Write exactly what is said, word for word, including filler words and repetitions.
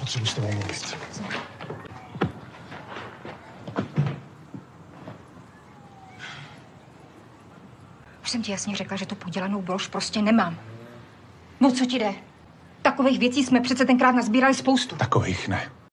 Potřebuji s tebou mluvit. Už jsem ti jasně řekla, že tu podělanou brož prostě nemám. No co ti jde? Takových věcí jsme přece tenkrát nazbírali spoustu. Takových ne.